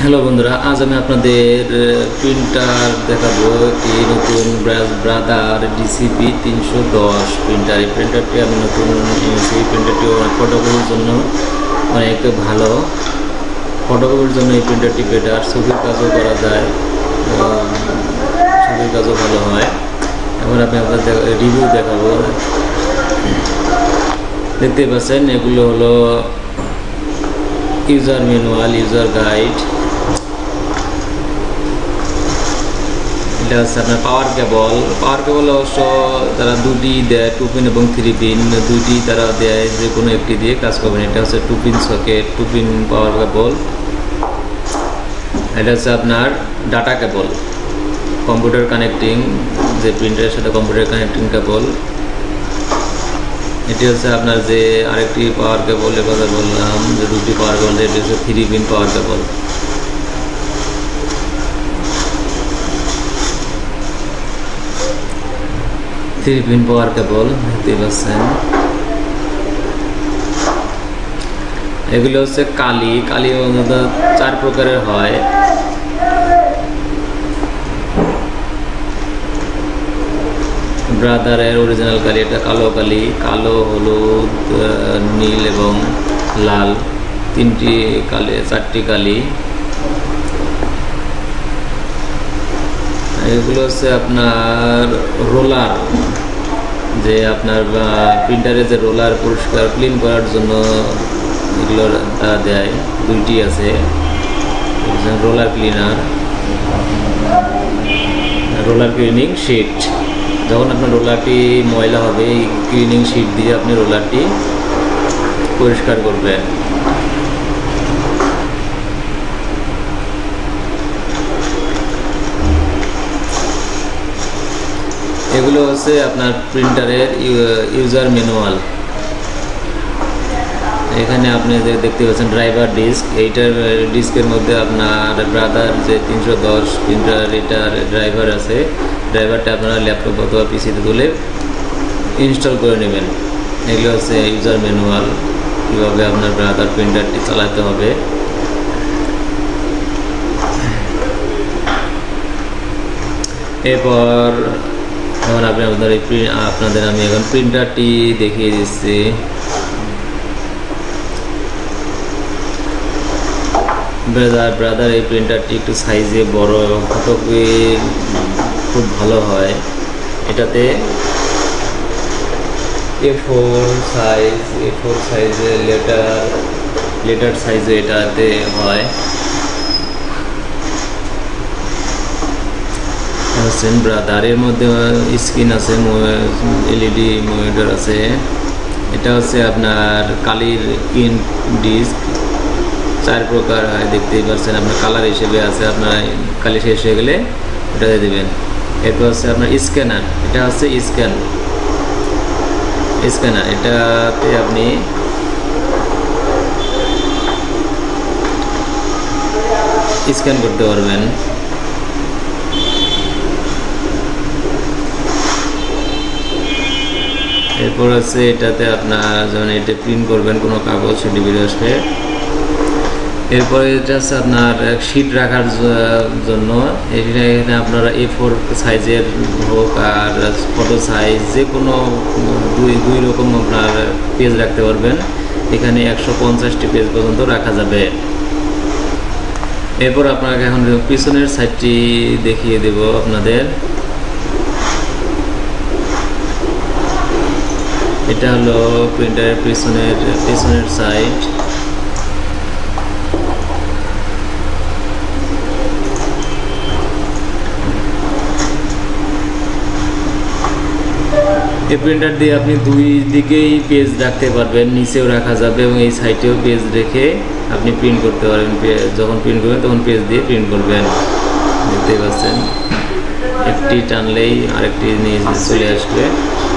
Hello বন্ধুরা, আজ আমি আপনাদের প্রিন্টার দেখাবো। একটি নতুন ব্রাদার ডিসিপি 310 প্রিন্টার। এই প্রিন্টারটি আমি নতুন এনেছি। প্রিন্টারটি ফটোকপির জন্য অনেক ভালো। ফটোকপির জন্য এই প্রিন্টারটি বেটার। ছবির কাজও করা যায়, ছবির কাজও ভালো হয়। এখন আমি আপনাদের রিভিউ দেখাবো। দেখতে পাচ্ছেন এগুলো হলো ইউজার ম্যানুয়াল, ইউজার গাইড। এটা হচ্ছে আপনার পাওয়ার কেবল অবশ্য তারা দুটি দেয়, 2 পিন এবং 3 পিন দুইটি তারা দেয়, যে কোনো একটি দিয়ে কাজ করবেন। এটা হচ্ছে 2 pin socket, 2 pin power cable. এটা হচ্ছে আপনার ডাটা কেবল, কম্পিউটার কানেক্টিং, যে প্রিন্টারের সাথে কম্পিউটার কানেক্টিং কেবল। এটি হচ্ছে আপনার যে আরেকটি পাওয়ার কেবল, এর কথা বললাম যে দুটি পাওয়ার কেবল। এটি হচ্ছে 3 পিন পাওয়ার কেবল। পিন পাওয়ার কেবল দেখতে পাচ্ছেন। এগুলো হচ্ছে কালি 4 প্রকারের হয়। ব্রাদারের অরিজিনাল কালি, এটা কালো কালি, কালো, হলুদ, নীল এবং লাল, 4টি কালি। এগুলো হচ্ছে আপনার রোলার, যে আপনার প্রিন্টারে যে রোলার পরিষ্কার ক্লিন করার জন্য এগুলো তারা দেয়। 2টি আছে, roller cleaner, roller cleaning sheet. যখন আপনার রোলারটি ময়লা হবে, এই ক্লিনিং শিট দিয়ে আপনি রোলারটি পরিষ্কার করবেন। এগুলো হচ্ছে আপনার প্রিন্টারের ইউজার ম্যানুয়াল। এখানে আপনি দেখতে পাচ্ছেন ড্রাইভার ডিস্ক। এইটার ডিস্কের মধ্যে আপনার ব্রাদার যে 310 প্রিন্টার, এটার ড্রাইভার আছে। ড্রাইভারটা আপনারা ল্যাপটপ অথবা পিসিতে তুলে ইনস্টল করে নেবেন। এগুলো হচ্ছে ইউজার ম্যানুয়াল, কীভাবে আপনার ব্রাদার প্রিন্টারটি চালাতে হবে। এরপর এখন আপনাদের আমি এখন প্রিন্টারটি দেখিয়ে দিচ্ছি। ব্রাদার এই প্রিন্টারটি একটু সাইজে বড় এবং ফটোকপি খুব ভালো হয়। এটাতে A4 সাইজে লেটার সাইজে এটাতে হয়। ব্রাদারের মধ্যে স্ক্রিন আছে, LED মনিটর আছে। এটা হচ্ছে আপনার কালির ইন ডিস্ক। 4 প্রকার হয়, দেখতেই পাচ্ছেন। আপনার কালার হিসেবে আছে, আপনার কালি শেষ হয়ে গেলে এটা দিয়ে দেবেন। এরপর হচ্ছে আপনার স্ক্যানার। এটা হচ্ছে স্ক্যানার। এটাতে আপনি স্ক্যান করতে পারবেন। এরপর আছে এটাতে আপনার যেমন এটা প্রিন্ট করবেন কোনো কাগজ, সেটি বেরিয়ে আসবে। এরপরে এটা হচ্ছে আপনার শিট রাখার জন্য। এখানে আপনারা A4 সাইজের হোক আর ফটো সাইজ, যে কোনো দুই রকম আপনার পেজ রাখতে পারবেন। এখানে 150টি পেজ পর্যন্ত রাখা যাবে। এরপর আপনাকে এখন পিছনের সাইডটি দেখিয়ে দেব আপনাদের। এটা হলো প্রিন্টারের পিছনের সাইড। এই প্রিন্টার দিয়ে আপনি 2 দিকেই পেজ রাখতে পারবেন, নিচেও রাখা যাবে এবং এই সাইডেও পেজ রেখে আপনি প্রিন্ট করতে পারবেন। যখন প্রিন্ট করবেন তখন পেজ দিয়ে প্রিন্ট করবেন। দেখতেই পাচ্ছেন, একটি টানলেই আরেকটি নিচে চলে আসবে।